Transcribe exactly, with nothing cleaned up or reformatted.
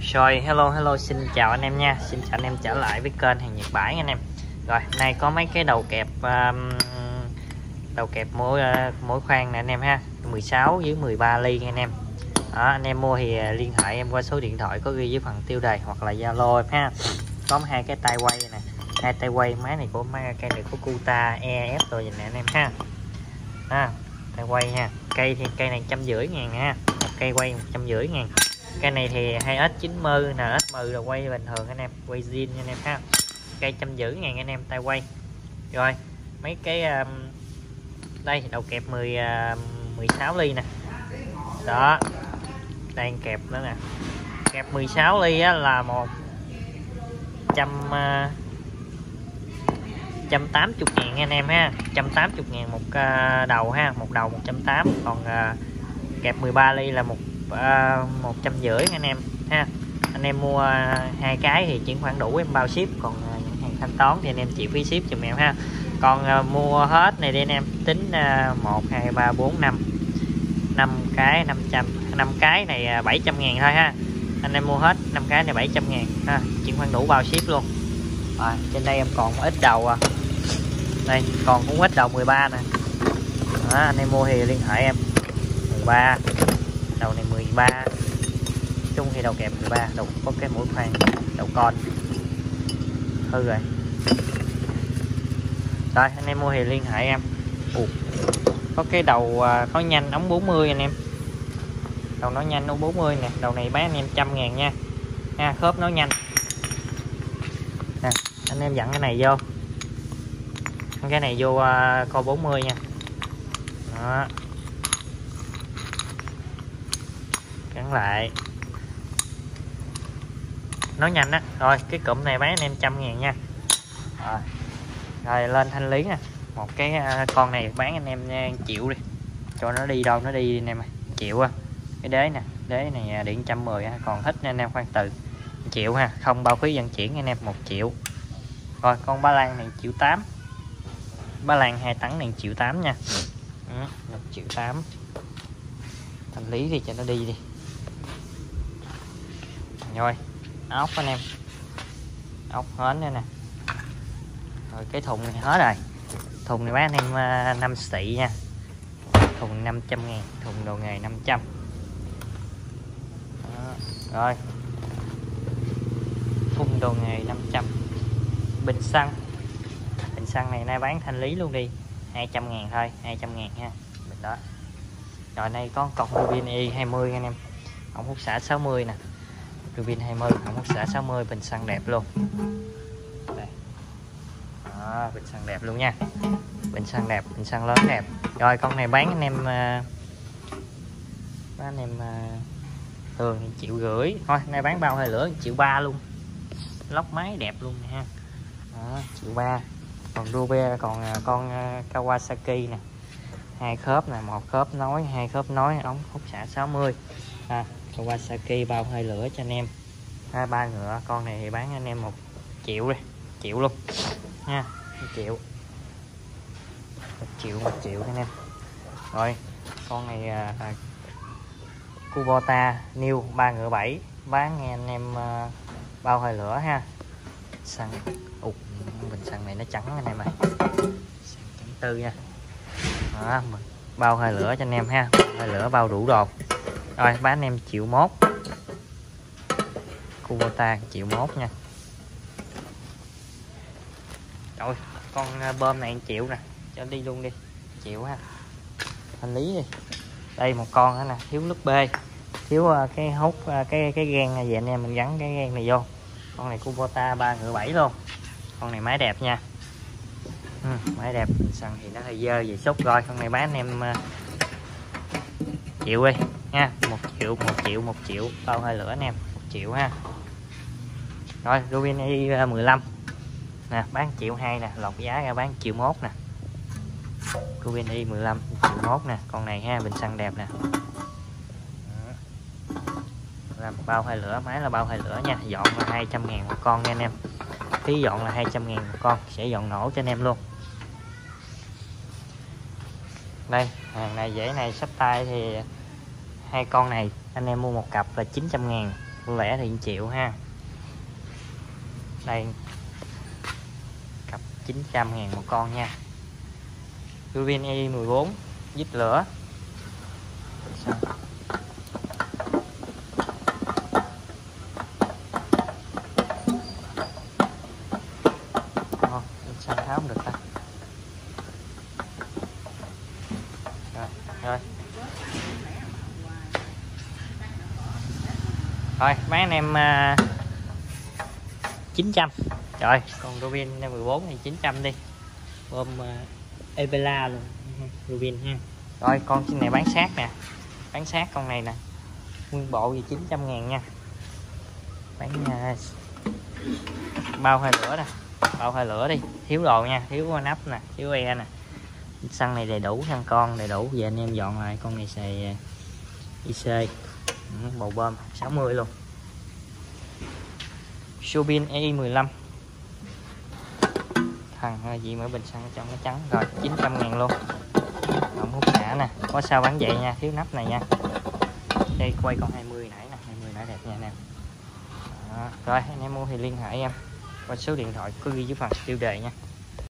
Rồi, hello hello, xin chào anh em nha. Xin chào anh em trở lại với kênh hàng Nhật Bãi anh em. Rồi, nay có mấy cái đầu kẹp um, đầu kẹp mỗi uh, mỗi khoang nè anh em ha. mười sáu với mười ba ly anh em. Đó, anh em mua thì liên hệ em qua số điện thoại có ghi dưới phần tiêu đề hoặc là Zalo em ha. Có hai cái tay quay nè, hai tay quay, máy này của máy cây này của Kuta e ép rồi nè anh em ha. Ha, tay quay ha. Cây thì cây này một trăm rưỡi ngàn ha. Một cây quay một trăm rưỡi ngàn. Cây này thì hai ét chín mươi nè, ét mười là quay bình thường anh em, quay zin anh em ha. Cây trăm rưỡi ngàn anh em, tay quay. Rồi mấy cái um, đây đầu kẹp mười uh, mười sáu ly nè. Đó, đang kẹp nữa nè. Kẹp mười sáu ly á, là một trăm uh, trăm tám mươi ngàn anh em ha, trăm tám mươi ngàn một uh, đầu ha, một đầu một trăm tám mươi. Còn uh, kẹp mười ba ly là một uh, một trăm rưỡi anh em ha. Anh em mua uh, hai cái thì chuyển khoản đủ em bao ship, còn uh, những hàng thanh toán thì anh em chịu phí ship giùm em ha. Còn uh, mua hết này đi anh em, tính uh, một hai ba bốn năm năm cái năm trăm, năm cái này uh, bảy trăm ngàn thôi ha. Anh em mua hết năm cái này bảy trăm ngàn ha, chuyển khoản đủ bao ship luôn. Rồi, trên đây em còn ít đầu à. Đây còn cũng ít đầu mười ba nè. Đó, anh em mua thì liên hệ em. mười ba đầu này mười ba, chung thì đầu kẹp mười ba, đầu có cái mũi khoan đầu con hư rồi. Rồi anh em mua thì liên hệ em. Ủa, có cái đầu nói nhanh ống bốn mươi anh em, đầu nói nhanh ống bốn mươi nè, đầu này bán anh em trăm ngàn nha ha, khớp nói nhanh nè. Anh em dặn cái này vô, cái này vô uh, co bốn mươi nha. Đó, gắn lại nói nhanh á. Rồi cái cụm này bán anh em trăm ngàn nha. Rồi, rồi lên thanh lý nè, một cái uh, con này bán anh em uh, chịu đi, cho nó đi đâu nó đi anh em ơi, chịu á. Cái đế nè, đế này điện một trăm mười ha, còn thích nên anh em khoan từ chịu ha, không bao phí vận chuyển anh em, một triệu. Rồi con ba lan này triệu tám, ba lan hai tấn này triệu tám nha. Ừ, một triệu tám. Thanh lý thì cho nó đi đi. Rồi ốc anh em, ốc hến nữa nè. Rồi cái thùng này hết rồi, thùng này bán anh em năm xị nha, thùng năm trăm ngàn, thùng đồ nghề năm trăm. Đó. Rồi thùng đồ nghề năm trăm. Bình xăng, bình xăng này nay bán thanh lý luôn đi, hai trăm ngàn thôi, hai trăm ngàn ha bình đó. Rồi đây có con Rubin i hai mươi anh em, ống hút xả sáu mươi nè, Rubin hai mươi ống hút xả sáu mươi, bình xăng đẹp luôn. Đây. Đó, bình xăng đẹp luôn nha, bình xăng đẹp, bình xăng lớn đẹp. Rồi con này bán anh em uh, bán anh em uh, thường triệu rưỡi thôi, nay bán bao hơi lửa triệu ba luôn, lóc máy đẹp luôn nè ha. Đó, triệu ba. Còn Rube còn uh, con uh, Kawasaki nè, hai khớp nè, một khớp nối, hai khớp nối, ống hút xả sáu mươi ha. Kawasaki bao hơi lửa cho anh em ha, ba ngựa. Con này thì bán anh em một triệu đi, triệu luôn nha, một triệu, một triệu, một triệu anh em. Rồi con này à, à, Kubota new ba ngựa bảy, bán nghe anh em à, bao hơi lửa ha. Xăng ụt, bình xăng này nó trắng anh em ơi, xăng trắng tư nha. Đó, bao hơi lửa cho anh em ha, hơi lửa bao đủ đồ. Rồi bán anh em triệu mốt, Kubota triệu mốt nha. Rồi con bơm này triệu nè, cho đi luôn đi, triệu ha, thanh lý đi. Đây một con nữa nè, thiếu nước B, thiếu cái hút cái cái gan này, về anh em mình gắn cái gan này vô. Con này Kubota ba ngựa bảy luôn, con này máy đẹp nha. Ừ, máy đẹp, xăng thì nó hơi dơ vậy xúc. Rồi con này bán anh em uh, triệu đi nha, một triệu, một triệu, một triệu, bao hơi lửa anh em, một triệu ha. Rồi Rubin i mười lăm nè, bán triệu hai nè, lọc giá ra bán triệu mốt nè. Rubin i mười lăm triệu mốt nè, con này ha, bình xăng đẹp nè. Làm bao hơi lửa, máy là bao hơi lửa nha, dọn là hai trăm ngàn một con nha anh em, phí dọn là hai trăm ngàn một con, sẽ dọn nổ cho anh em luôn. Đây hàng này dễ này, sắp tay thì hai con này anh em mua một cặp là chín trăm ngàn, lẻ thì một triệu ha. Đây cặp chín trăm ngàn một con nha. Rubin E mười bốn dít lửa. Xăng tháo không được ta. Rồi, rồi. Thôi mấy anh em uh, chín trăm. Rồi, còn Rubin mười bốn thì chín trăm đi. Ôm uh, Ebela luôn, Rubin ha. Rồi con trên này bán sát nè. Bán sát con này nè. Nguyên bộ thì chín trăm ngàn nha. Bán uh, bao hơi lửa nè. Bao hơi lửa đi, thiếu đồ nha, thiếu nắp nè, thiếu e nè. Xăng này đầy đủ, xăng con đầy đủ. Giờ anh em dọn lại con này xài i xê bầu bơm sáu mươi luôn. Rubin E mười lăm thằng gì mới bình xăng trong nó trắng. Rồi chín trăm ngàn luôn. Không hút xả nè, có sao bán vậy nha, thiếu nắp này nha. Đây quay con hai mươi nãy nè, hai mươi nãy đẹp nha anh em. Đó. Rồi anh em mua thì liên hệ em qua số điện thoại có ghi dưới phần tiêu đề nha.